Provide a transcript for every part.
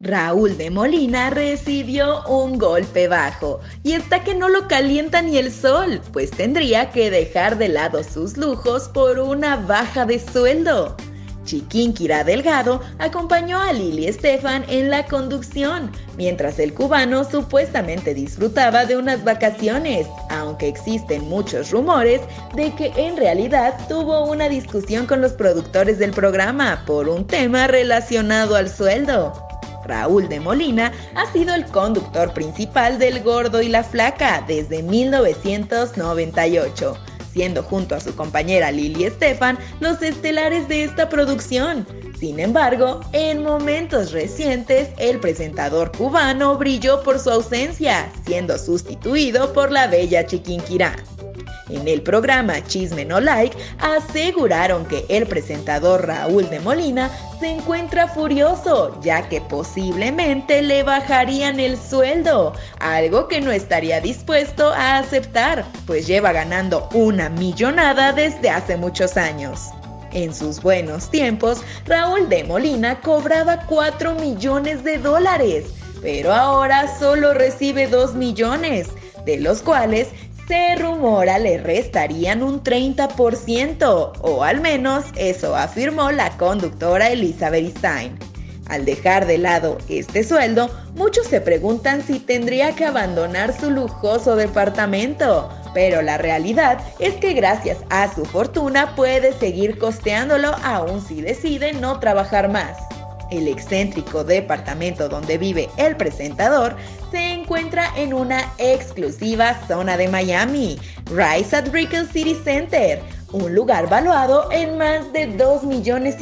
Raúl de Molina recibió un golpe bajo y está que no lo calienta ni el sol, pues tendría que dejar de lado sus lujos por una baja de sueldo. Chiquinquirá Delgado acompañó a Lili Estefan en la conducción, mientras el cubano supuestamente disfrutaba de unas vacaciones, aunque existen muchos rumores de que en realidad tuvo una discusión con los productores del programa por un tema relacionado al sueldo. Raúl de Molina ha sido el conductor principal del Gordo y la Flaca desde 1998, siendo junto a su compañera Lili Estefan los estelares de esta producción. Sin embargo, en momentos recientes, el presentador cubano brilló por su ausencia, siendo sustituido por la bella Chiquinquirá. En el programa Chisme No Like aseguraron que el presentador Raúl de Molina se encuentra furioso, ya que posiblemente le bajarían el sueldo, algo que no estaría dispuesto a aceptar, pues lleva ganando una millonada desde hace muchos años. En sus buenos tiempos, Raúl de Molina cobraba $4 millones, pero ahora solo recibe 2 millones, de los cuales se rumora le restarían un 30%, o al menos eso afirmó la conductora Elizabeth Stein. Al dejar de lado este sueldo, muchos se preguntan si tendría que abandonar su lujoso departamento, pero la realidad es que gracias a su fortuna puede seguir costeándolo aún si decide no trabajar más. El excéntrico departamento donde vive el presentador se encuentra en una exclusiva zona de Miami, Rise at Brickell City Center, un lugar valuado en más de $2,5 millones.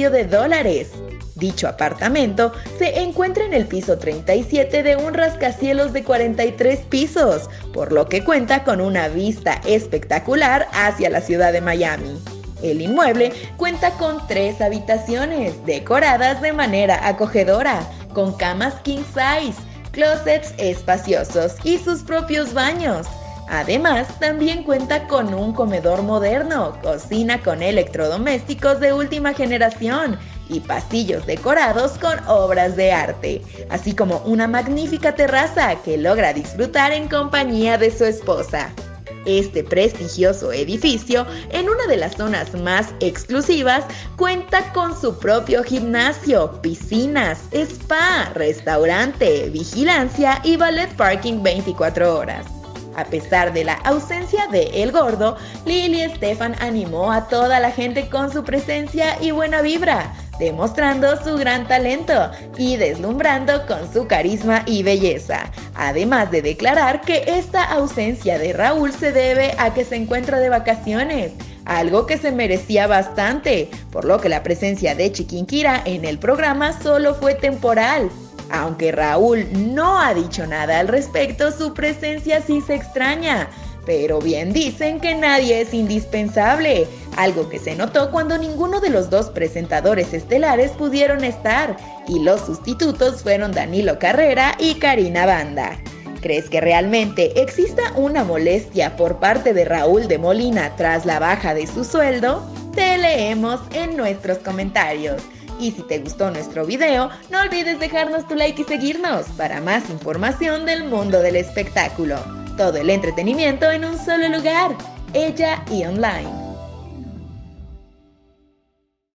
Dicho apartamento se encuentra en el piso 37 de un rascacielos de 43 pisos, por lo que cuenta con una vista espectacular hacia la ciudad de Miami. El inmueble cuenta con 3 habitaciones, decoradas de manera acogedora, con camas king size, closets espaciosos y sus propios baños. Además, también cuenta con un comedor moderno, cocina con electrodomésticos de última generación y pasillos decorados con obras de arte, así como una magnífica terraza que logra disfrutar en compañía de su esposa. Este prestigioso edificio, en una de las zonas más exclusivas, cuenta con su propio gimnasio, piscinas, spa, restaurante, vigilancia y valet parking 24 horas. A pesar de la ausencia de El Gordo, Lili Estefan animó a toda la gente con su presencia y buena vibra, demostrando su gran talento y deslumbrando con su carisma y belleza, además de declarar que esta ausencia de Raúl se debe a que se encuentra de vacaciones, algo que se merecía bastante, por lo que la presencia de Chiquinquirá en el programa solo fue temporal. Aunque Raúl no ha dicho nada al respecto, su presencia sí se extraña. Pero bien dicen que nadie es indispensable, algo que se notó cuando ninguno de los 2 presentadores estelares pudieron estar, y los sustitutos fueron Danilo Carrera y Karina Banda. ¿Crees que realmente exista una molestia por parte de Raúl de Molina tras la baja de su sueldo? Te leemos en nuestros comentarios. Y si te gustó nuestro video, no olvides dejarnos tu like y seguirnos para más información del mundo del espectáculo. Todo el entretenimiento en un solo lugar, Ella y Online.